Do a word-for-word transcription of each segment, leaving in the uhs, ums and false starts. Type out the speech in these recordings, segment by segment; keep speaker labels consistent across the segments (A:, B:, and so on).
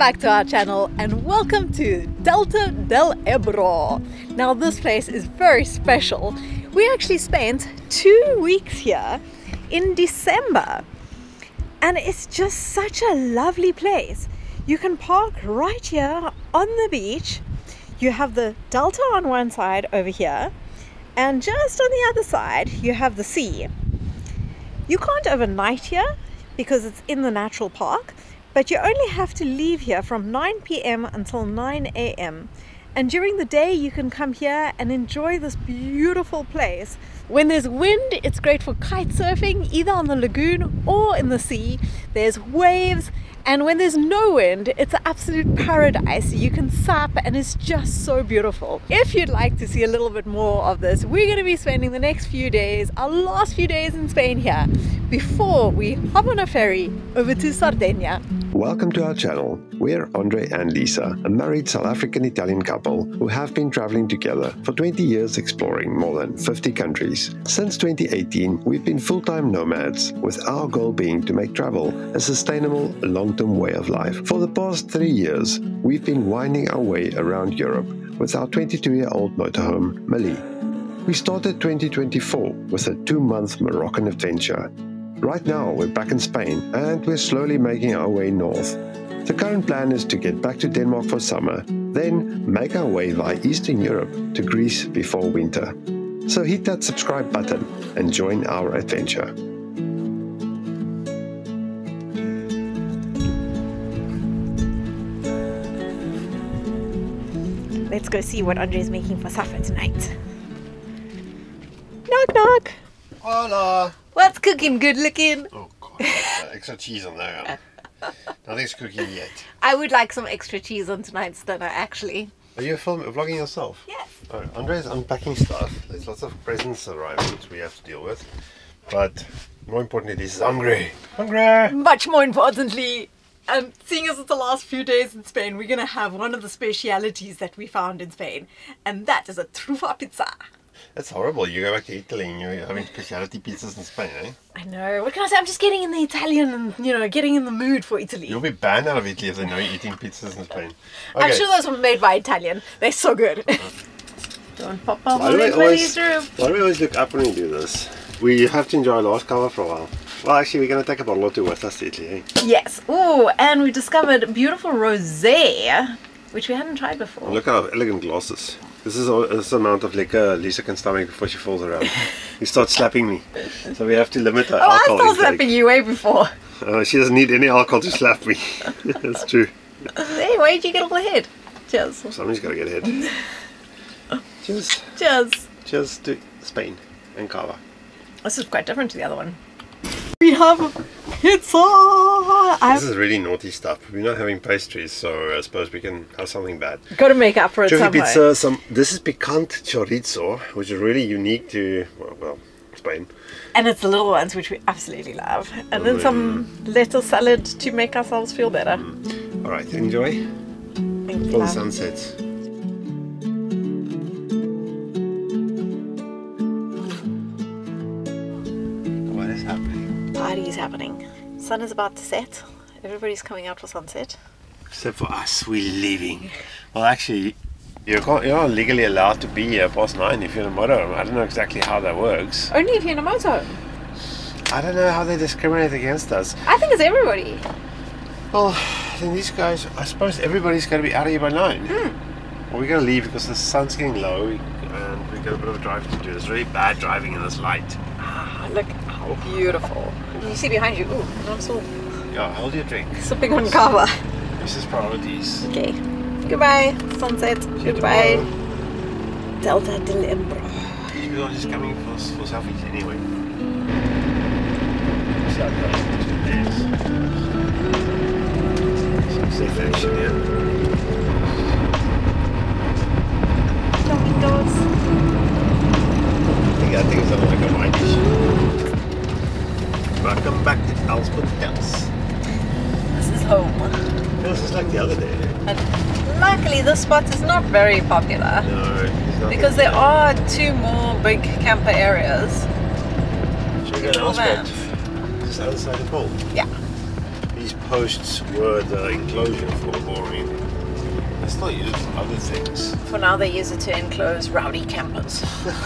A: back to our channel and welcome to Delta del Ebro. Now this place is very special. We actually spent two weeks here in December and it's just such a lovely place. You can park right here on the beach. You have the delta on one side over here and just on the other side you have the sea. You can't overnight here because it's in the natural park, but you only have to leave here from nine p m until nine a m and during the day you can come here and enjoy this beautiful place. When there's wind, it's great for kite surfing either on the lagoon or in the sea. There's waves, and when there's no wind, it's an absolute paradise. You can sup and it's just so beautiful. If you'd like to see a little bit more of this, we're going to be spending the next few days, our last few days in Spain here, before we hop on a ferry over to Sardinia.
B: Welcome to our channel. We're Andre and Lisa, a married South African-Italian couple who have been traveling together for twenty years, exploring more than fifty countries. Since twenty eighteen, we've been full-time nomads, with our goal being to make travel a sustainable, long-term way of life. For the past three years, we've been winding our way around Europe with our twenty-two-year-old motorhome, Millie. We started twenty twenty-four with a two-month Moroccan adventure. Right now, we're back in Spain and we're slowly making our way north. The current plan is to get back to Denmark for summer, then make our way via Eastern Europe to Greece before winter. So hit that subscribe button and join our adventure.
A: Let's go see what Andre's making for supper tonight. Knock knock!
C: Hola!
A: What's cooking, good looking?
C: Oh god, uh, extra cheese on there. Nothing's cooking yet.
A: I would like some extra cheese on tonight's dinner, actually.
C: Are you film vlogging yourself?
A: Yes.
C: Oh, Andre's unpacking stuff. There's lots of presents arriving which we have to deal with. But more importantly, this is hungry. Hungry!
A: Much more importantly, um, seeing as it's the last few days in Spain, we're going to have one of the specialities that we found in Spain. And that is a trufa pizza.
C: That's horrible. You go back to Italy and you're having specialty pizzas in Spain, eh?
A: I know. What can I say? I'm just getting in the Italian and, you know, getting in the mood for Italy.
C: You'll be banned out of Italy if they know you're eating pizzas in Spain. Okay.
A: I'm sure those were made by Italian. They're so good. Don't pop up
C: Why
A: on
C: do, we
A: it,
C: always,
A: please,
C: why do we always look up when we do this? We have to enjoy our last cover for a while. Well, actually, we're going to take a bottle or two with us to Italy, eh?
A: Yes. Oh, and we discovered beautiful rosé, which we hadn't tried before.
C: Look at our elegant glasses. This is all, this amount of liquor Lisa can stomach before she falls around. He starts slapping me. So we have to limit her
A: oh,
C: alcohol
A: I started
C: intake.
A: slapping you way before.
C: Uh, she doesn't need any alcohol to slap me. That's true.
A: Hey, where did you get all the head? Cheers.
C: Somebody's got to get ahead. Cheers.
A: Cheers.
C: Cheers to Spain and Cava.
A: This is quite different to the other one. We have pizza! I've
C: This is really naughty stuff. We're not having pastries, so I suppose we can have something bad.
A: got to make up for it
C: Chili
A: somehow.
C: pizza, some, this is picant chorizo, which is really unique to, well, well Spain.
A: And it's the little ones, which we absolutely love. And then some lettuce salad to make ourselves feel better.
C: Mm. Alright, enjoy.
A: Thank
C: For
A: you.
C: the sunsets. What is happening?
A: Party is happening. Sun is about to set. Everybody's coming out for sunset.
C: Except for us, we're leaving. Well, actually, you're not, you're not legally allowed to be here past nine if you're in a motorhome. I don't know exactly how that works.
A: Only if you're in a motorhome.
C: I don't know how they discriminate against us.
A: I think it's everybody.
C: Well, then these guys, I suppose everybody's going to be out of here by nine.
A: Hmm.
C: Well, we're going to leave because the sun's getting low and we've got a bit of a drive to do. It's really bad driving in this light.
A: Ah, look how beautiful. You see behind you. Ooh, I'm still
C: Yeah, hold your drink.
A: sipping on kava.
C: This is priorities.
A: Okay. Goodbye, sunset.
C: See you
A: Goodbye.
C: tomorrow.
A: Delta del Ebro.
C: People are just coming for, for selfies anyway. So there's some safe action here.
A: Flamingos.
C: I think that thing is like a whitish. Welcome back to Elspeth House.
A: This is home.
C: This is like the other day.
A: And luckily this spot is not very popular.
C: No, it's not.
A: Because there are two more big camper areas.
C: Should we go to
A: Little
C: Elspeth? Just outside the pool.
A: Yeah.
C: These posts were the enclosure for boring. I still use it for other things.
A: For now they use it to enclose rowdy campers.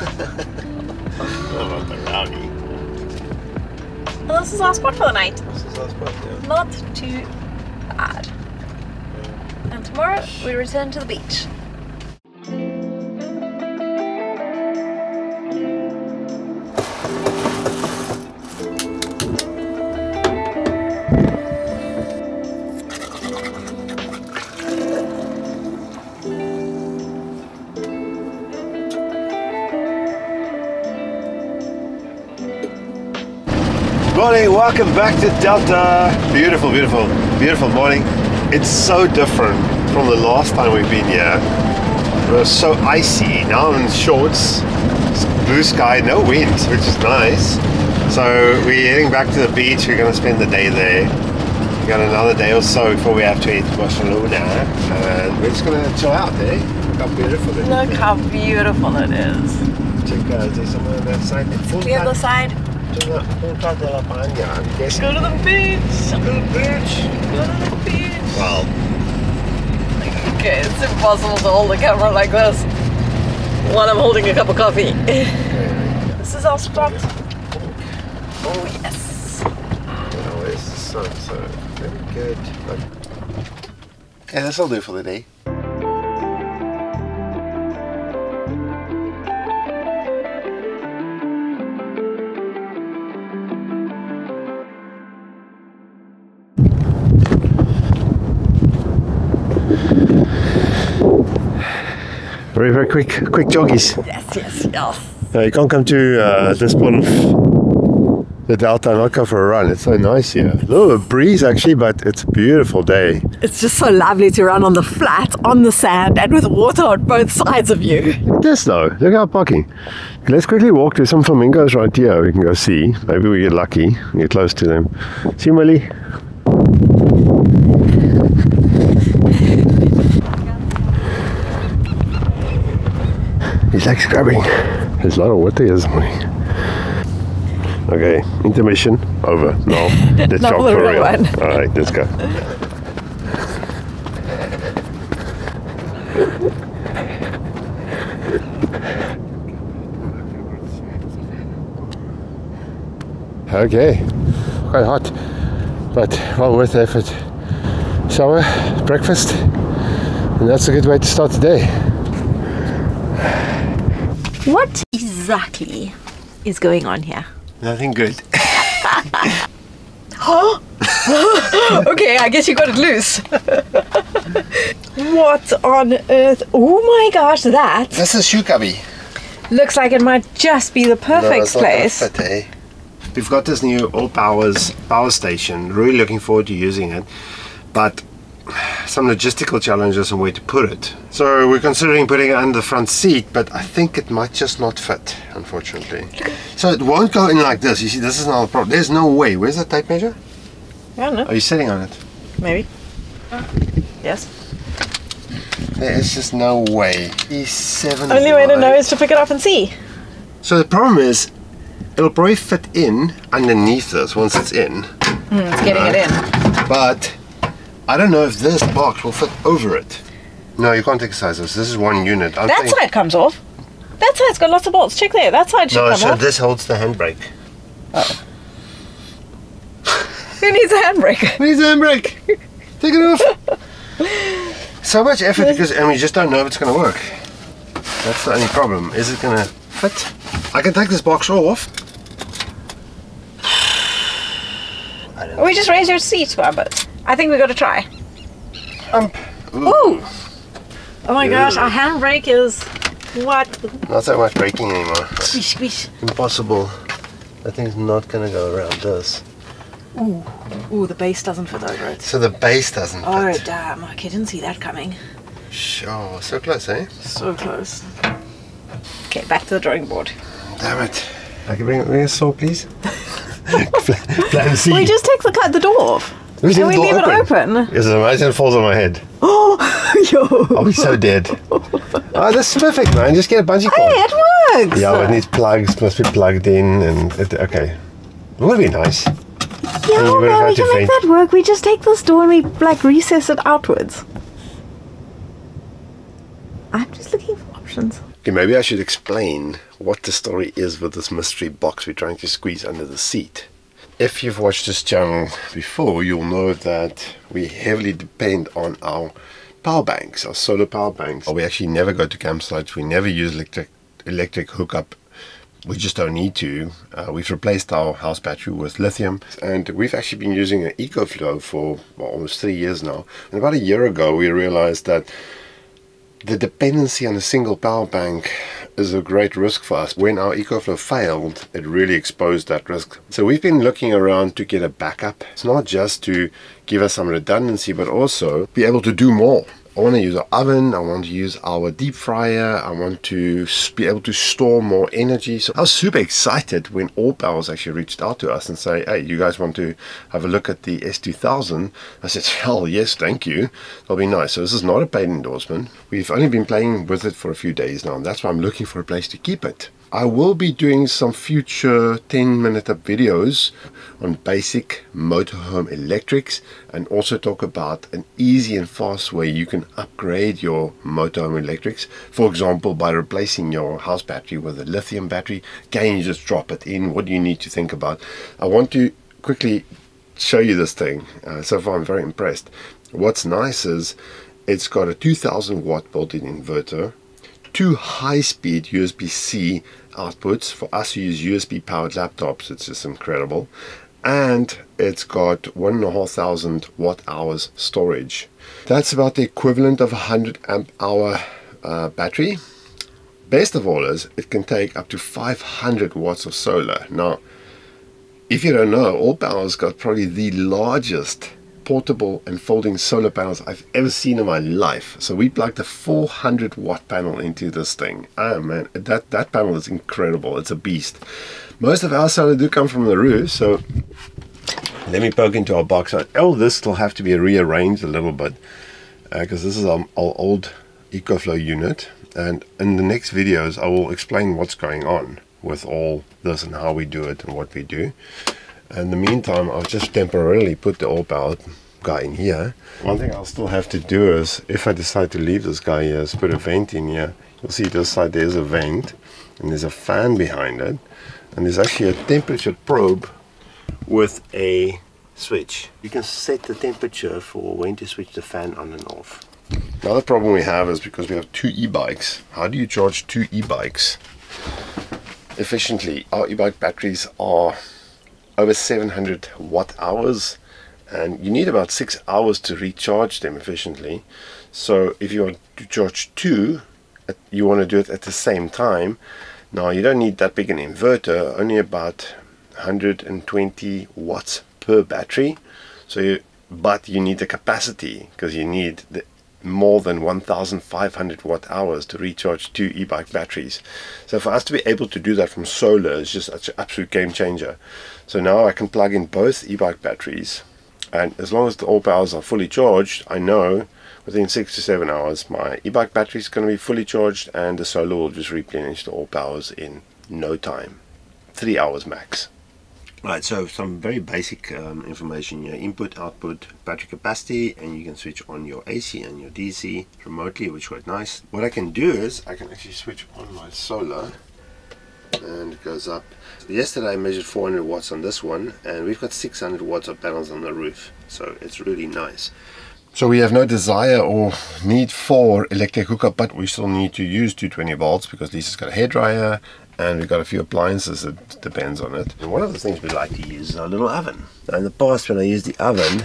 C: Not about the rowdy.
A: Well, this is our spot for the night.
C: This is our spot, yeah.
A: Not too bad. And tomorrow we return to the beach.
C: Morning, welcome back to Delta. Beautiful, beautiful, beautiful morning. It's so different from the last time we've been here. It was so icy. Now I'm in shorts, it's blue sky, no wind, which is nice. So we're heading back to the beach. We're going to spend the day there. We got another day or so before we have to head to Barcelona, and we're just going to chill out there. Look how beautiful it is.
A: Look how beautiful it is.
C: Check out, there's someone on that side.
A: The other side.
C: Go to the beach.
A: Go to the beach.
C: Go to the beach.
A: Go to the beach.
C: Well,
A: okay, it's impossible to hold the camera like this while I'm holding a cup of coffee. This is our spot. Oh yes.
C: Oh, where's the sun? So very good. Okay, this will do for the day. Very, very quick, quick joggies.
A: Yes, yes, yes.
C: No, you can't come to uh, this part of the Delta and not go for a run. It's so nice here. A little bit of breeze actually, but it's a beautiful day.
A: It's just so lovely to run on the flat, on the sand, and with water on both sides of you.
C: Look at this though. Look how parking. Let's quickly walk to some flamingos right here. We can go see. Maybe we get lucky and get close to them. See, Millie? He's like scrubbing. There's a lot of water here this morning. Okay, intermission over. No, let's
A: Not
C: jog
A: the
C: for
A: real
C: real.
A: one.
C: All right, let's go. Okay, quite hot, but well worth the effort. Shower, breakfast, and that's a good way to start the day.
A: What exactly is going on here?
C: Nothing good.
A: Huh? Okay, I guess you got it loose. What on earth? Oh my gosh, that
C: That's a shoe cubby.
A: looks like it might just be the perfect place.
C: Fit, eh? We've got this new AllPowers power station. Really looking forward to using it, but some logistical challenges on where to put it. So we're considering putting it under the front seat, but I think it might just not fit, unfortunately. So it won't go in like this. You see, this is not a problem. There's no way. Where's the tape measure?
A: I don't know.
C: Are you sitting on it?
A: Maybe. Yes.
C: There is just no way. He's seven.
A: Only way to know is to pick it up and see.
C: So the problem is, it'll probably fit in underneath this once it's in.
A: Mm, it's getting it in.
C: But I don't know if this box will fit over it. No, you can't exercise this. This is one unit. I'm
A: That
C: thinking-
A: side comes off. That side's got lots of bolts. Check there. That side should
C: No,
A: come
C: so
A: off.
C: this holds the handbrake.
A: Oh. Who needs a handbrake?
C: Needs a handbrake. Take it off. So much effort because, and we just don't know if it's going to work. That's the only problem. Is it going to fit? I can take this box off. I don't know.
A: We just raise your seat, but I think we got to try.
C: Um, ooh.
A: Ooh! Oh my gosh,
C: Ooh.
A: our handbrake is what?
C: Not so much braking anymore.
A: Squish, squish.
C: Impossible. That thing's not going to go around this.
A: Ooh, ooh, the base doesn't fit over it.
C: So the base doesn't
A: Oh
C: fit.
A: damn! Okay, didn't see that coming.
C: Sure, so close, eh?
A: So close. Okay, back to the drawing board.
C: Damn it. I can bring, bring a saw, please. Plan C.
A: We just take the cut the door off.
C: We
A: Can we leave it open?
C: Yes, imagine it falls on my head.
A: Oh, yo!
C: I'll be so dead. Oh, this is perfect, man. Just get a bungee
A: Hey,
C: cord.
A: it works!
C: Yeah, but it needs plugs, must be plugged in, and it, okay. It would be nice.
A: Yeah,
C: And you would
A: man,
C: have
A: we
C: had to
A: can make
C: vent.
A: that work. We just take this door and we like recess it outwards. I'm just looking for options.
C: Okay, maybe I should explain what the story is with this mystery box we're trying to squeeze under the seat. If you've watched this channel before, you'll know that we heavily depend on our power banks, our solar power banks. We actually never go to campsites. We never use electric electric hookup. We just don't need to. Uh, we've replaced our house battery with lithium, and we've actually been using an EcoFlow for well, almost three years now. And about a year ago, we realized that the dependency on a single power bank is a great risk for us. When our EcoFlow failed, it really exposed that risk. So we've been looking around to get a backup. It's not just to give us some redundancy, but also be able to do more. I want to use our oven, I want to use our deep fryer, I want to be able to store more energy. So I was super excited when AllPowers actually reached out to us and say, hey, you guys want to have a look at the S two thousand? I said, hell yes, thank you. That'll be nice. So this is not a paid endorsement. We've only been playing with it for a few days now, and that's why I'm looking for a place to keep it. I will be doing some future ten minute videos on basic motorhome electrics, and also talk about an easy and fast way you can upgrade your motorhome electrics. For example, by replacing your house battery with a lithium battery. Again, you just drop it in. What do you need to think about? I want to quickly show you this thing. Uh, so far I'm very impressed. What's nice is it's got a two thousand watt built-in inverter, two high-speed U S B C outputs. For us who use U S B powered laptops, it's just incredible. And it's got one and a half thousand watt hours storage. That's about the equivalent of a hundred amp hour uh, battery. Best of all is it can take up to five hundred watts of solar. Now, if you don't know, AllPowers got probably the largest portable and folding solar panels I've ever seen in my life. So we plugged a four hundred watt panel into this thing. Oh man, that, that panel is incredible. It's a beast. Most of our solar do come from the roof, so let me poke into our box. Oh, this will have to be rearranged a little bit because uh, this is our, our old EcoFlow unit, and in the next videos I will explain what's going on with all this and how we do it and what we do. In the meantime, I'll just temporarily put the AllPower guy in here. One thing I'll still have to do is, if I decide to leave this guy here, is put a vent in here. You'll see this side there's a vent, and there's a fan behind it, and there's actually a temperature probe with a switch. You can set the temperature for when to switch the fan on and off. Another problem we have is because we have two e-bikes. How do you charge two e-bikes efficiently? Our e-bike batteries are over seven hundred watt hours, and you need about six hours to recharge them efficiently. So if you want to charge two, you want to do it at the same time. Now you don't need that big an inverter, only about one hundred twenty watts per battery. So you, but you need the capacity, because you need the more than one thousand five hundred watt hours to recharge two e-bike batteries. So for us to be able to do that from solar is just such an absolute game changer. So now I can plug in both e-bike batteries, and as long as the AllPowers are fully charged, I know within six to seven hours my e-bike battery is going to be fully charged, and the solar will just replenish the AllPowers in no time, three hours max. Right, so some very basic um, information here: input, output, battery capacity, and you can switch on your A C and your D C remotely, which is quite nice. What I can do is I can actually switch on my solar, and it goes up. So yesterday I measured four hundred watts on this one, and we've got six hundred watts of panels on the roof, so it's really nice. So we have no desire or need for electric hookup, but we still need to use two hundred twenty volts because Lisa's got a hairdryer, and we've got a few appliances that depends on it. And one of the things we like to use is our little oven. Now in the past, when I used the oven,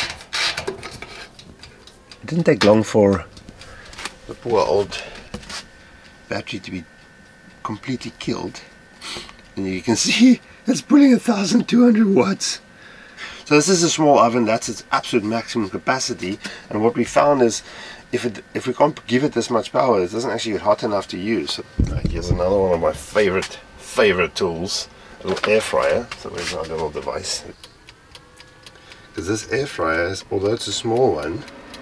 C: it didn't take long for the poor old battery to be completely killed. And you can see it's pulling one thousand two hundred watts. So this is a small oven, that's its absolute maximum capacity, and what we found is if it if we can't give it this much power, it doesn't actually get hot enough to use. So, uh, here's another one of my favorite favorite tools, a little air fryer. So where's our little device? Because this air fryer, is, although it's a small one,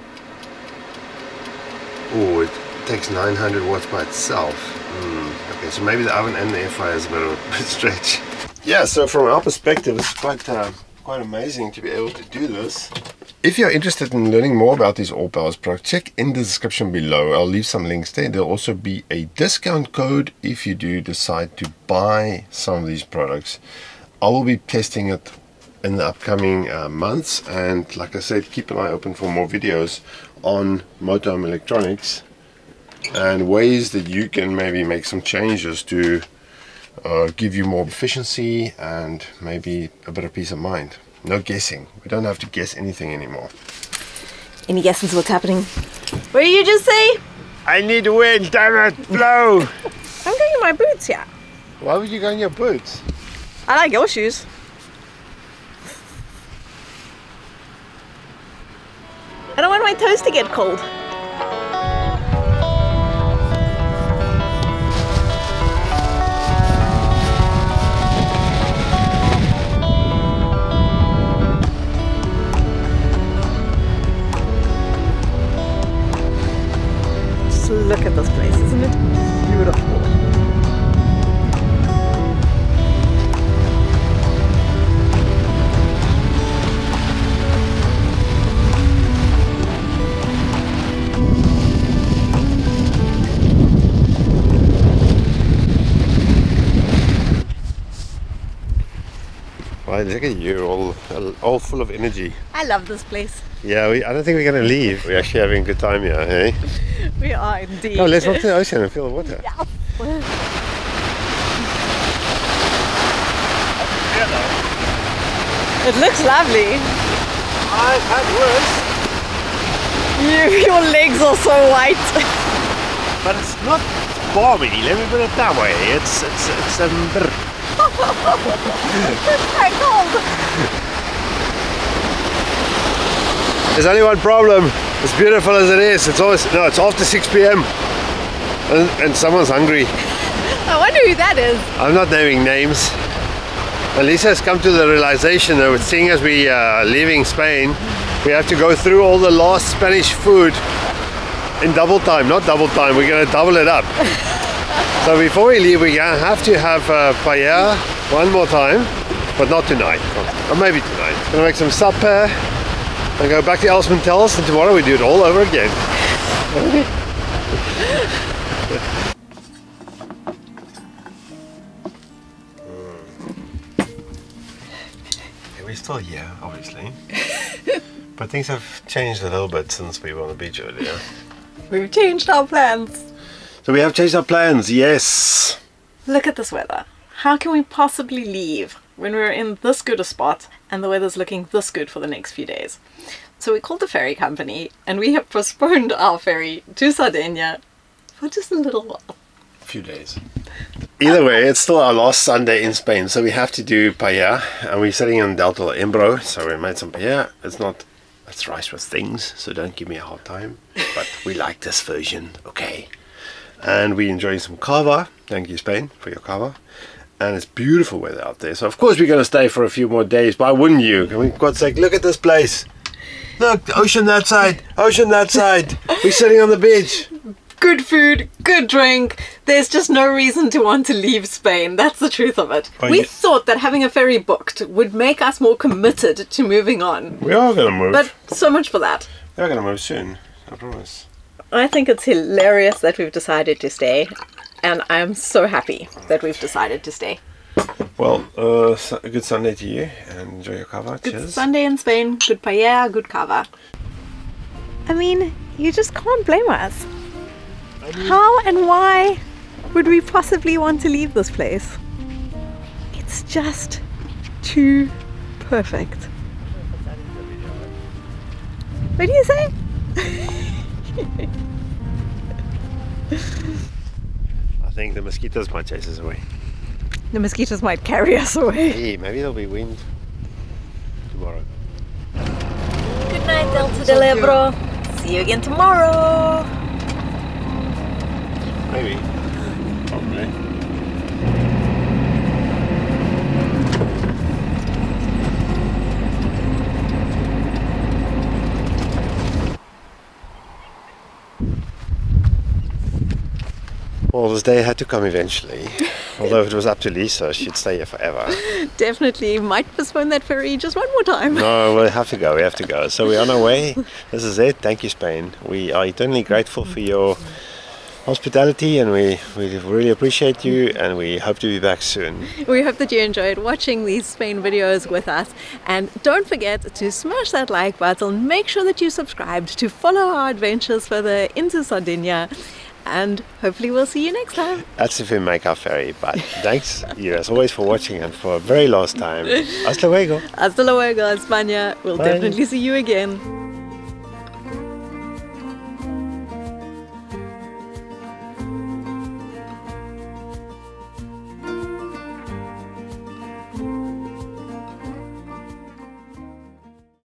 C: oh, it takes nine hundred watts by itself. Mm, okay, so maybe the oven and the air fryer is a bit of a stretch. Yeah, so from our perspective, it's quite uh, quite amazing to be able to do this. If you're interested in learning more about these AllPowers products, check in the description below. I'll leave some links there. There'll also be a discount code if you do decide to buy some of these products. I will be testing it in the upcoming uh, months, and like I said, keep an eye open for more videos on Motorhome electronics and ways that you can maybe make some changes to uh, give you more efficiency and maybe a bit of peace of mind. No guessing. We don't have to guess anything anymore.
A: Any guesses what's happening? What did you just say?
C: I need wind, damn it, blow!
A: I'm going in my boots, yeah.
C: Why would you go in your boots?
A: I like your shoes. I don't want my toes to get cold. Just look at this place, isn't it beautiful?
C: Right, look at you, all, all full of energy.
A: I love this place.
C: Yeah, we, I don't think we're going to leave. We're actually having a good time here, hey?
A: We are indeed.
C: Oh, let's walk to the ocean and feel the water.
A: Yeah. It looks lovely.
C: I've had worse.
A: You, your legs are so white.
C: But it's not balmy, let me put it that way. It's, it's, it's, um, brr.
A: It's quite cold.
C: There's only one problem. As beautiful as it is, it's always, no, it's after six p m and, and someone's hungry.
A: I wonder who that is.
C: I'm not naming names. Lisa has come to the realization that seeing as we are leaving Spain, we have to go through all the last Spanish food in double time. Not double time, we're going to double it up. So before we leave, we have to have uh, paella one more time, but not tonight, or maybe tonight. Gonna make some supper and go back to Elsmantel's, and tomorrow we do it all over again. Yeah, we're still here, obviously, but things have changed a little bit since we were on the beach earlier.
A: We've changed our plans.
C: So we have changed our plans, yes.
A: Look at this weather. How can we possibly leave when we're in this good a spot and the weather's looking this good for the next few days? So we called the ferry company and we have postponed our ferry to Sardinia for just a little while.
C: A few days. Either way, it's still our last Sunday in Spain, so we have to do paella, and we're sitting in Delta EBRO, so we made some paella. It's not, it's rice with things, so don't give me a hard time, but we like this version, okay. And we're enjoying some cava. Thank you, Spain, for your cava. And it's beautiful weather out there. So of course we're going to stay for a few more days. Why wouldn't you? I mean, for God's sake, look at this place. Look, the ocean that side, ocean that side. We're sitting on the beach.
A: Good food, good drink. There's just no reason to want to leave Spain. That's the truth of it.
C: Oh,
A: we
C: yeah.
A: thought that having a ferry booked would make us more committed to moving on.
C: We are going to move.
A: But so much for that.
C: We are going to move soon, I promise.
A: I think it's hilarious that we've decided to stay, and I'm so happy that we've decided to stay.
C: Well, uh, a good Sunday to you, and enjoy your cava.
A: Good
C: Cheers.
A: Sunday in Spain, good paella, good cava. I mean, you just can't blame us. I mean, how and why would we possibly want to leave this place? It's just too perfect. What do you say?
C: I think the mosquitoes might chase us away.
A: The mosquitoes might carry us away.
C: Hey, maybe there'll be wind tomorrow.
A: Good night, Delta del Ebro. See you again tomorrow.
C: Maybe. Probably. Well, this day had to come eventually. Although if it was up to Lisa, she'd stay here forever.
A: Definitely. Might postpone that ferry just one more time.
C: No, we have to go. We have to go. So we're on our way. This is it. Thank you, Spain. We are eternally grateful for your hospitality, and we, we really appreciate you, and we hope to be back soon.
A: We hope that you enjoyed watching these Spain videos with us, and don't forget to smash that like button. Make sure that you subscribed to follow our adventures further into Sardinia, and hopefully we'll see you next time.
C: That's if we make our ferry. But thanks you as always for watching, and for a very last time, hasta luego.
A: Hasta luego, España. We'll
C: Bye.
A: definitely see you again.